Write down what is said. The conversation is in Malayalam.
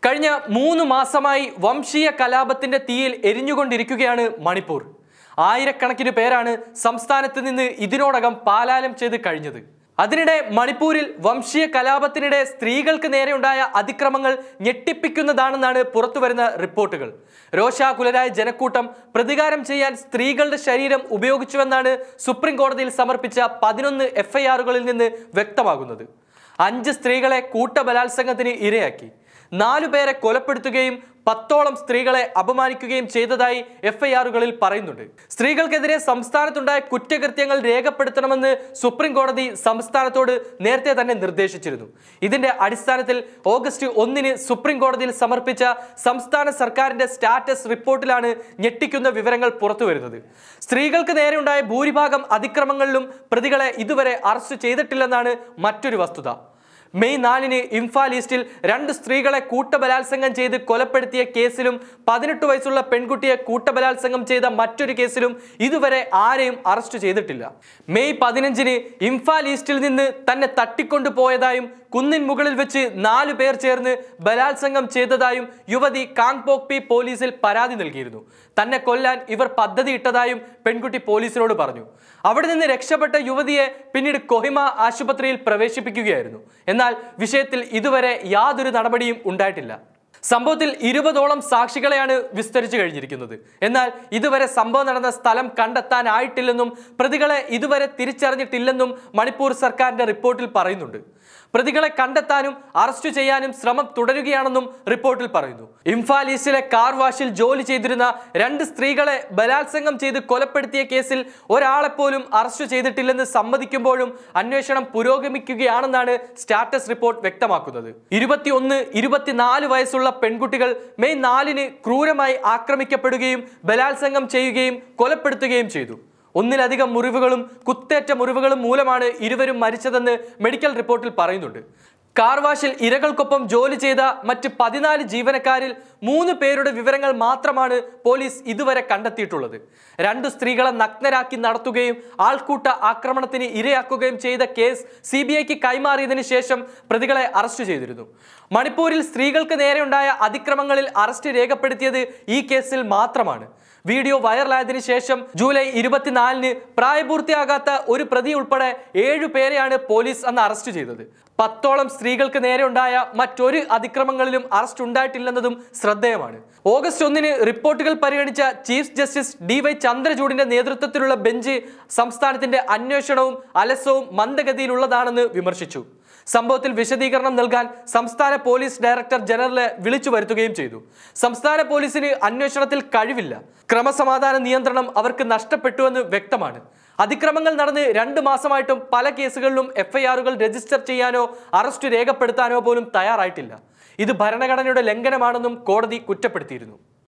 കഴിഞ്ഞ 3 മാസമായി വംശീയ കലാപത്തിന്റെ തീയിൽ എരിഞ്ഞുകൊണ്ടിരിക്കുകയാണ് മണിപ്പൂർ. ആയിരക്കണക്കിന് പേരാണ് സംസ്ഥാനത്ത് നിന്ന് ഇതിനോടകം പലായനം ചെയ്ത് കഴിഞ്ഞത്. അതിനിടെ മണിപ്പൂരിൽ വംശീയ കലാപത്തിനിടെ സ്ത്രീകൾക്ക് നേരെയുണ്ടായ അതിക്രമങ്ങൾ ഞെട്ടിപ്പിക്കുന്നതാണെന്നാണ് പുറത്തുവരുന്ന റിപ്പോർട്ടുകൾ. രോഷാകുലരായ ജനക്കൂട്ടം പ്രതികാരം ചെയ്യാൻ സ്ത്രീകളുടെ ശരീരം ഉപയോഗിച്ചുവെന്നാണ് സുപ്രീം കോടതിയിൽ സമർപ്പിച്ച 11 FIRകളിൽ നിന്ന് വ്യക്തമാകുന്നത്. 5 സ്ത്രീകളെ കൂട്ടബലാത്സംഗത്തിന് ഇരയാക്കി, 4 പേരെ കൊലപ്പെടുത്തുകയും 10ഓളം സ്ത്രീകളെ അപമാനിക്കുകയും ചെയ്തതായി FIRകളിൽ പറയുന്നുണ്ട്. സ്ത്രീകൾക്കെതിരെ സംസ്ഥാനത്തുണ്ടായ കുറ്റകൃത്യങ്ങൾ രേഖപ്പെടുത്തണമെന്ന് സുപ്രീം കോടതി സംസ്ഥാനത്തോട് നേരത്തെ തന്നെ നിർദ്ദേശിച്ചിരുന്നു. ഇതിന്റെ അടിസ്ഥാനത്തിൽ ഓഗസ്റ്റ് 1 സുപ്രീം കോടതിയിൽ സമർപ്പിച്ച സംസ്ഥാന സർക്കാരിന്റെ സ്റ്റാറ്റസ് റിപ്പോർട്ടിലാണ് ഞെട്ടിക്കുന്ന വിവരങ്ങൾ പുറത്തുവരുന്നത്. സ്ത്രീകൾക്ക് നേരെയുണ്ടായ ഭൂരിഭാഗം അതിക്രമങ്ങളിലും പ്രതികളെ ഇതുവരെ അറസ്റ്റ് ചെയ്തിട്ടില്ലെന്നാണ് മറ്റൊരു വസ്തുത. മെയ് 4 ഇംഫാൽ ഈസ്റ്റിൽ 2 സ്ത്രീകളെ കൂട്ടബലാത്സംഗം ചെയ്ത് കൊലപ്പെടുത്തിയ കേസിലും 18 വയസ്സുള്ള പെൺകുട്ടിയെ കൂട്ടബലാത്സംഗം ചെയ്ത മറ്റൊരു കേസിലും ഇതുവരെ ആരെയും അറസ്റ്റ് ചെയ്തിട്ടില്ല. മെയ് 15 ഇംഫാൽ ഈസ്റ്റിൽ നിന്ന് തന്നെ തട്ടിക്കൊണ്ടുപോയതായും കുന്നിൻ മുകളിൽ വെച്ച് 4 പേർ ചേർന്ന് ബലാത്സംഗം ചെയ്തതായും യുവതി കാങ്പോക്പി പോലീസിൽ പരാതി നൽകിയിരുന്നു. തന്നെ കൊല്ലാൻ ഇവർ പദ്ധതിയിട്ടതായും പെൺകുട്ടി പോലീസിനോട് പറഞ്ഞു. അവിടെ നിന്ന് രക്ഷപ്പെട്ട യുവതിയെ പിന്നീട് കൊഹിമ ആശുപത്രിയിൽ പ്രവേശിപ്പിക്കുകയായിരുന്നു. എന്നാൽ വിഷയത്തിൽ ഇതുവരെ യാതൊരു നടപടിയും ഉണ്ടായിട്ടില്ല. സംഭവത്തിൽ 20ഓളം സാക്ഷികളെയാണ് വിസ്തരിച്ചു കഴിഞ്ഞിരിക്കുന്നത്. എന്നാൽ ഇതുവരെ സംഭവം നടന്ന സ്ഥലം കണ്ടെത്താനായിട്ടില്ലെന്നും പ്രതികളെ ഇതുവരെ തിരിച്ചറിഞ്ഞിട്ടില്ലെന്നും മണിപ്പൂർ സർക്കാരിന്റെ റിപ്പോർട്ടിൽ പറയുന്നുണ്ട്. പ്രതികളെ കണ്ടെത്താനും അറസ്റ്റ് ചെയ്യാനും ശ്രമം തുടരുകയാണെന്നും റിപ്പോർട്ടിൽ പറയുന്നു. ഇംഫാൽ ഈസ്റ്റിലെ കാർ വാഷിൽ ജോലി ചെയ്തിരുന്ന 2 സ്ത്രീകളെ ബലാത്സംഗം ചെയ്ത് കൊലപ്പെടുത്തിയ കേസിൽ ഒരാളെപ്പോലും അറസ്റ്റ് ചെയ്തിട്ടില്ലെന്ന് സമ്മതിക്കുമ്പോഴും അന്വേഷണം പുരോഗമിക്കുകയാണെന്നാണ് സ്റ്റാറ്റസ് റിപ്പോർട്ട് വ്യക്തമാക്കുന്നത്. 21, 24 വയസ്സുള്ള പെൺകുട്ടികൾ മെയ് 4 ക്രൂരമായി ആക്രമിക്കപ്പെടുകയും ബലാത്സംഗം ചെയ്യുകയും കൊലപ്പെടുത്തുകയും ചെയ്തു. 1ലധികം മുറിവുകളും കുത്തേറ്റ മുറിവുകളും മൂലമാണ് ഇരുവരും മരിച്ചതെന്ന് മെഡിക്കൽ റിപ്പോർട്ടിൽ പറയുന്നുണ്ട്. കാർവാഷിൽ ഇരകൾക്കൊപ്പം ജോലി ചെയ്ത മറ്റ് 14 ജീവനക്കാരിൽ 3 പേരുടെ വിവരങ്ങൾ മാത്രമാണ് പോലീസ് ഇതുവരെ കണ്ടെത്തിയിട്ടുള്ളത്. 2 സ്ത്രീകളെ നഗ്നരാക്കി നടത്തുകയും ആൾക്കൂട്ട ആക്രമണത്തിന് ഇരയാക്കുകയും ചെയ്ത കേസ് CBIക്ക് കൈമാറിയതിനു ശേഷം പ്രതികളെ അറസ്റ്റ് ചെയ്തിരുന്നു. മണിപ്പൂരിൽ സ്ത്രീകൾക്ക് നേരെയുണ്ടായ അതിക്രമങ്ങളിൽ അറസ്റ്റ് രേഖപ്പെടുത്തിയത് ഈ കേസിൽ മാത്രമാണ്. വീഡിയോ വൈറലായതിനു ശേഷം ജൂലൈ 24 പ്രായപൂർത്തിയാകാത്ത ഒരു പ്രതി ഉൾപ്പെടെ 7 പേരെയാണ് പോലീസ് അന്ന് അറസ്റ്റ് ചെയ്തത്. 10ഓളം സ്ത്രീകൾക്ക് നേരെയുണ്ടായ മറ്റൊരു അതിക്രമങ്ങളിലും അറസ്റ്റ് ഉണ്ടായിട്ടില്ലെന്നതും ശ്രദ്ധേയമാണ്. ഓഗസ്റ്റ് 1 റിപ്പോർട്ടുകൾ പരിഗണിച്ച ചീഫ് ജസ്റ്റിസ് DY ചന്ദ്രചൂഡിന്റെ നേതൃത്വത്തിലുള്ള ബെഞ്ച് സംസ്ഥാനത്തിന്റെ അന്വേഷണവും അലസവും മന്ദഗതിയിലുള്ളതാണെന്ന് വിമർശിച്ചു. സംഭവത്തിൽ വിശദീകരണം നൽകാൻ സംസ്ഥാന പോലീസ് ഡയറക്ടർ ജനറലെ വിളിച്ചു വരുത്തുകയും ചെയ്തു. സംസ്ഥാന പോലീസിന് അന്വേഷണത്തിൽ കഴിവില്ല. ക്രമസമാധാന നിയന്ത്രണം അവർക്ക് നഷ്ടപ്പെട്ടുവെന്ന് വ്യക്തമാണ്. അതിക്രമങ്ങൾ നടന്ന് 2 മാസമായിട്ടും പല കേസുകളിലും FIRകൾ രജിസ്റ്റർ ചെയ്യാനോ അറസ്റ്റ് രേഖപ്പെടുത്താനോ പോലും തയ്യാറായിട്ടില്ല. ഇത് ഭരണഘടനയുടെ ലംഘനമാണെന്നും കോടതി കുറ്റപ്പെടുത്തിയിരുന്നു.